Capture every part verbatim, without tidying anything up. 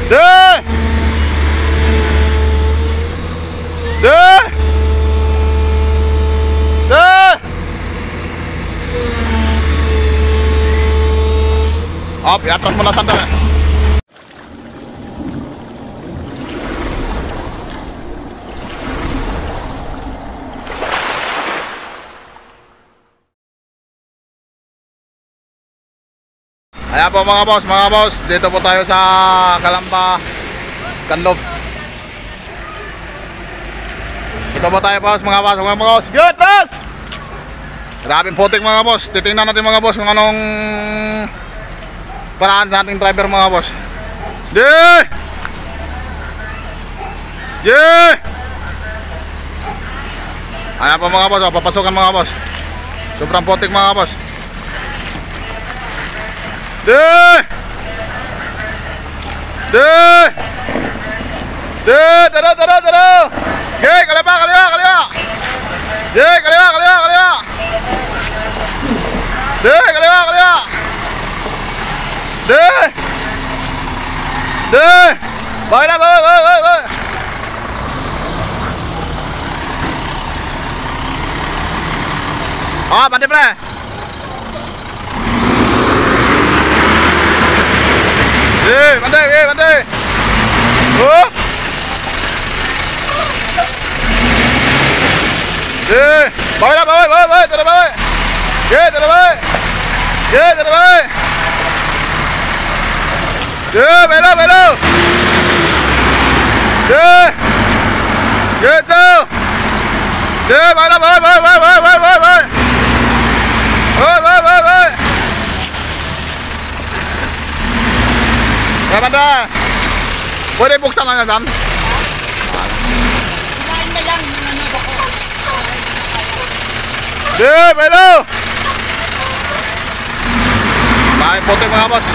De! De! De! Op, i-atras mo na sandali. Ayan po mga boss, mga boss, dito po tayo sa Calamba, Canlob. Dito po tayo boss, mga boss, mga boss. Good boss! Grabing putik mga boss. Titingnan natin mga boss kung anong paraan sa ating driver mga boss. Yeah! Yeah! Ayan po mga boss, oh, papasukan mga boss. Sobrang putik mga boss. De! De! De! Tara, tara, tara! Okay, kaliwa, kaliwa, kaliwa! De! Kaliwa, kaliwa, kaliwa! De! Kaliwa, kaliwa! De! De! Bakit na, bakit, bakit, bakit, bakit? Ah, pandi pre! Eh, bandai, eh, bandai. Oh. Eh, bawa lah, bawa, bawa, bawa, terus bawa. Eh, terus bawa. Eh, terus bawa. Eh, belo, belo. Eh. Gitu. Eh, bawa lah, bawa, bawa, bawa, bawa, bawa, bawa. Oh, bawa, bawa, bawa. Ya banda, boleh buksan lang yan. Kumain na lang yung ano ba ko. De, belo! Main putik mga boss.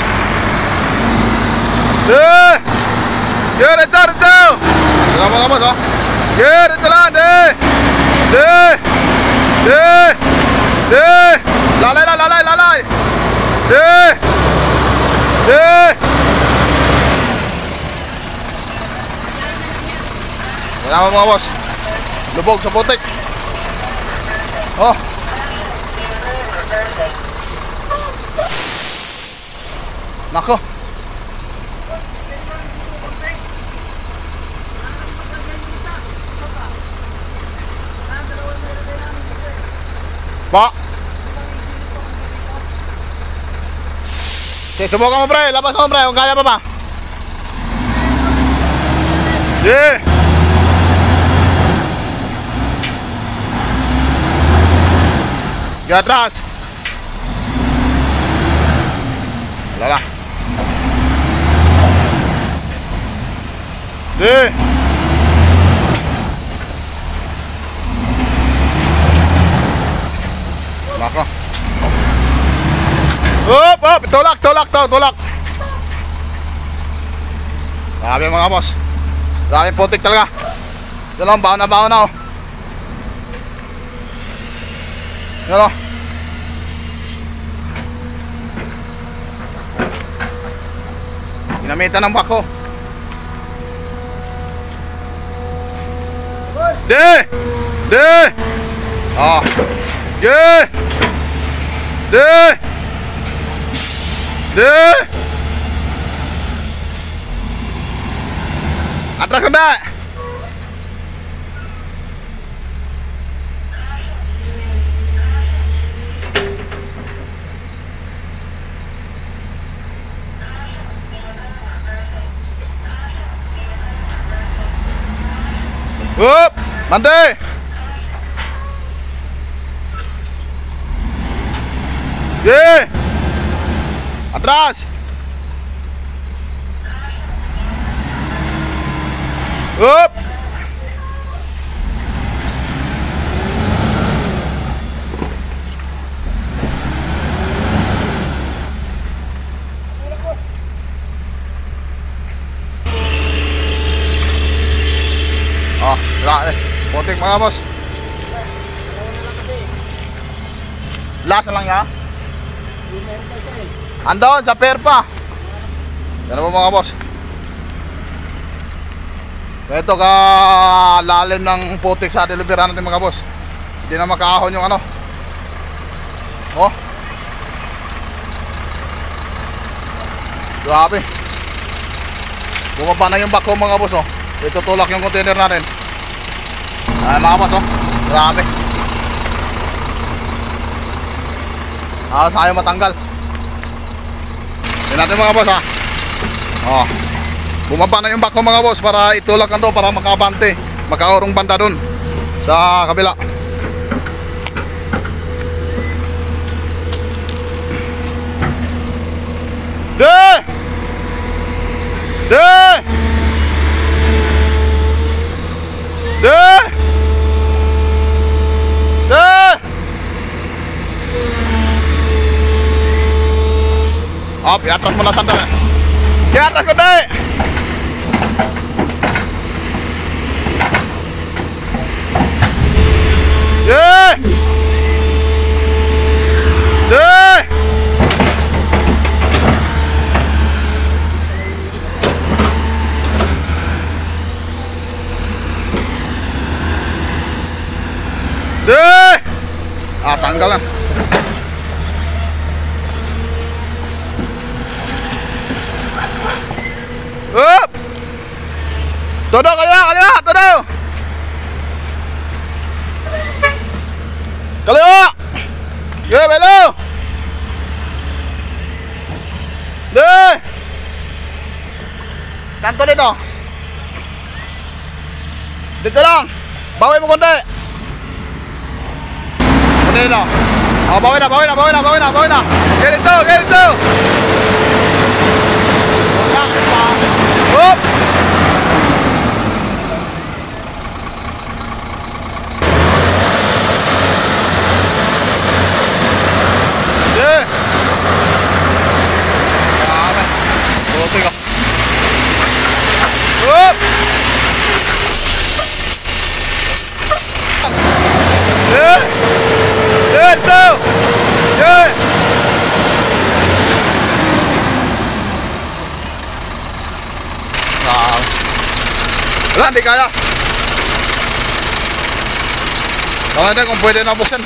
De! De, reca, reca! Tengah mga boss, oh. De, reca lang, de! De! De! De! Lalay, lalay, lalay! De! De! Kailangan mga boss, lubog sa putik. Oh. Nako. Pak. Okay, subukan mo pre, labas mo pre, kung kaya pa pa. Yeah. Ke atas. Lala. Si. Maka. Hop, hop, tolak, tolak, tolak, tolak. Grabe mga boss. Grabe putik talaga. Ito lang, baon na baon na oh. Yan o. Ginamitan ng bako. De! De! Oh. De! De! De! Atras kena. Up, nanti. Ye. Atras. Up. Oh, grabe. Putik mga boss. Lasa lang ya. Andon sa perpa. Yan po mga boss. Ito ka lalim ng putik sa delivery natin mga boss. Hindi na makaahon yung ano. Oh. Grabe. Bumaba na yung backhoe mga boss oh. Ito tulak yung container natin. Ay mga boss oh. Grabe. Ah, ayaw matanggal. Yan natin mga boss ha. Oh. Bumaba na yung backhoe mga boss para itulak nito para makabante, makaurong banda dun sa kabila. De! De! De! De! Oh, piatas mo na sandal. Piatas ko de! Yeah! Yeah! Yeah! Ah, tanggal lang. Up! Todo kaliwa, kaliwa, todo! Kaliwa! Yeah, belo! De! Kanto dito. Dito lang. Bawi mo konti. Konti dito. Oh, bawi na, bawi na, bawi na, bawi na, bawi na. Get it to, get it to. Up! Yeah. Grabe. Buti ka. Up! Yeah! Yeah, ito! Yeah! Ah. Wala, hindi kaya. Tama natin kung pwede na buksan.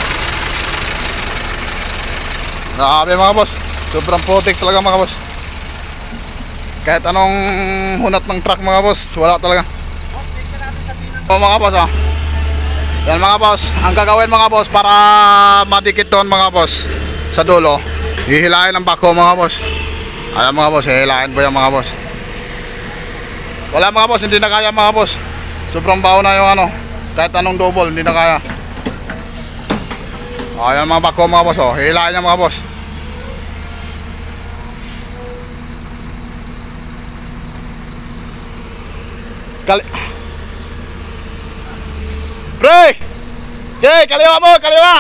Grabe mga boss, sobrang putik talaga mga boss. Kahit anong hunat ng truck mga boss, wala talaga. O mga boss oh. Yan mga boss, ang gagawin mga boss para madikit doon mga boss sa dulo, hihilahin ang backhoe mga boss. Ayan mga boss, hihilahin po yan mga boss. Wala mga boss, hindi na kaya mga boss. Sobrang baho na yung ano, kahit anong double, hindi na kaya. Ayan mga backhoe mga boss oh, hihilahin yan mga boss. Kali Pre! Okay, kaliwa mo, kaliwa!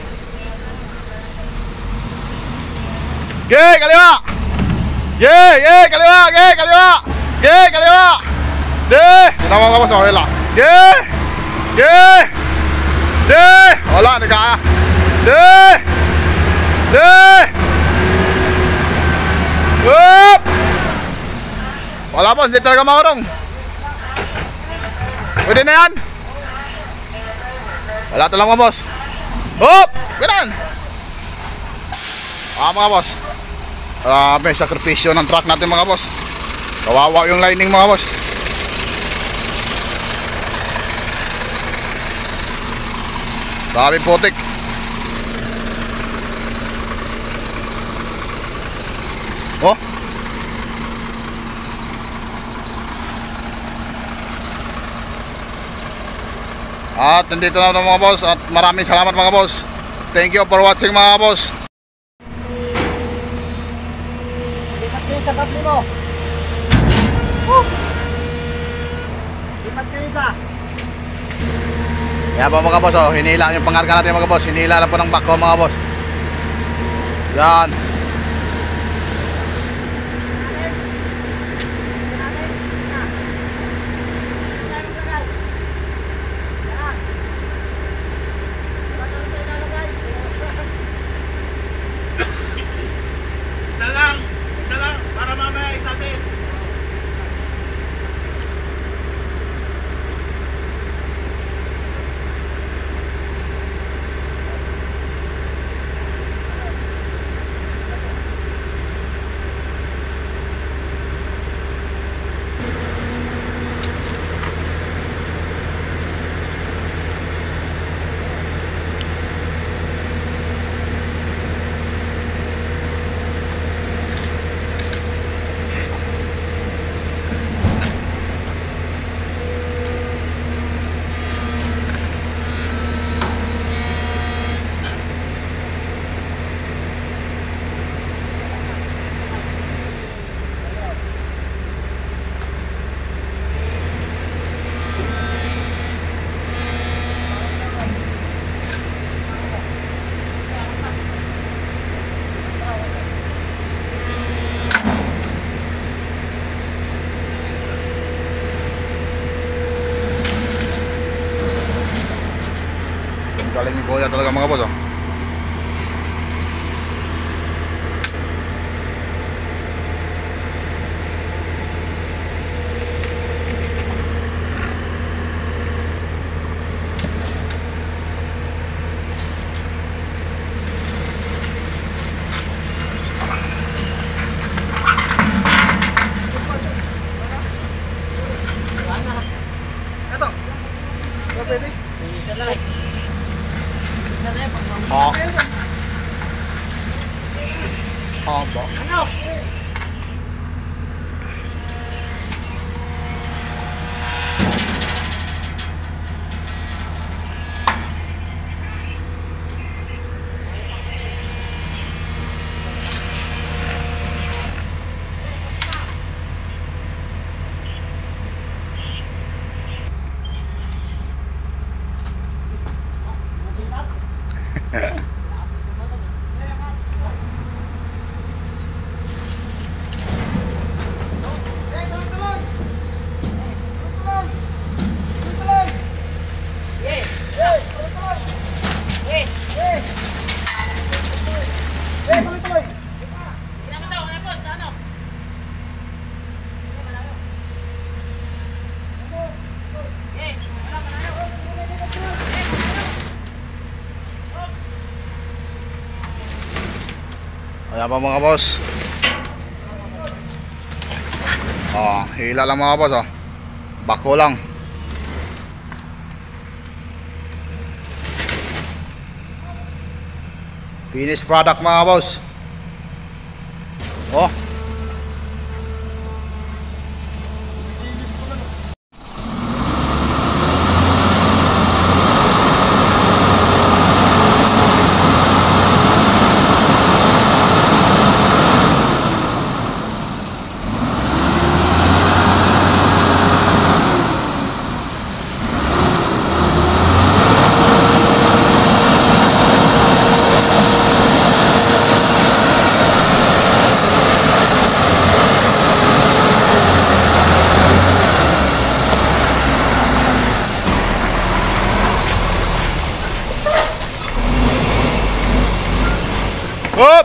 Okay, kaliwa! Yeah, yeah, kaliwa, yeah, kaliwa! Yeah, kaliwa! Yeah! Kita mo mga boss, okay lang. Yeah! Yeah! Yeah! Wala, hindi kaya. Yeah! Yeah! Up! Wala po, hindi talaga maurong. Pwede na yan. Wala talang mga boss. Hop! Ganun! Ah mga boss, grabe sakripisyo ng truck natin mga boss. Kawawa yung lining mga boss. Grabe putik. Oh. At nandito na mga boss at maraming salamat mga boss. Thank you for watching mga boss. Lipat kayo sa patli mo. Woo! Lipat kayo sa. Yan po mga boss oh, hinila yung pangarga natin mga boss. Hinila na po ng backhoe mga boss. Yan. Ganda talaga mga boss, oh. Ito. Pwede. Isa lang eh. Isa lang eh. Ah. Ah, ba? Ano? Ayan pa mga boss. Oh, hila lang mga boss, oh. Bako lang. Finished product mga boss. Oh. Hop!